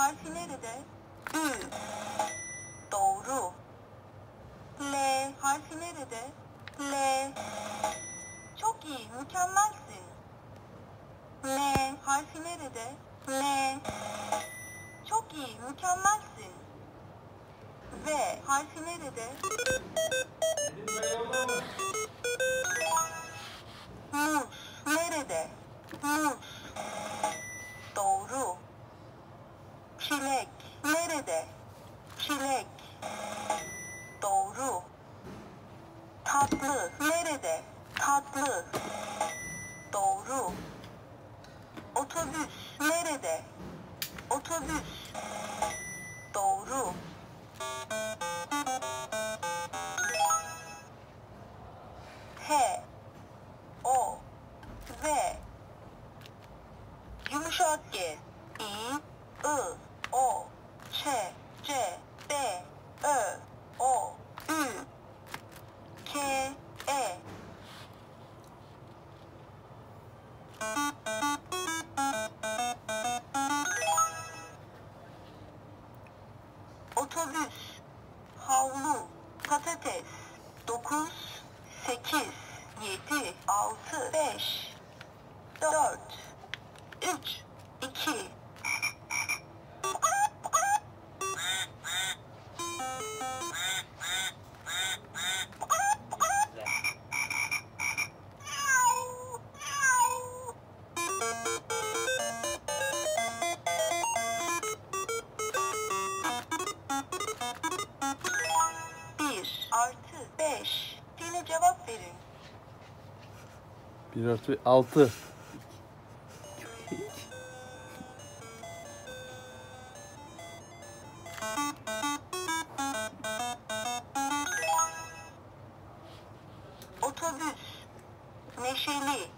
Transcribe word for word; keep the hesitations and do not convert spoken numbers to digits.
harfi nerede? Ü. Doğru. L harfi nerede? L. Çok iyi, mükemmelsin. L harfi nerede? L. Çok iyi, mükemmelsin. V harfi nerede? Muz nerede? Muz. Doğru. Çilek nerede? Çilek. Doğru. Tatlı nerede? Tatlı. Doğru. Otobüs nerede? Otobüs. Doğru. H O V yumuşak G İ I O Ç C B Ö O Ü K E Otobüs, havlu, patates. Dokuz, sekiz, yedi, altı, beş, dört, üç, iki. Bir artı beş. Yine cevap verin. bir artı altı. Otobüs, neşeli,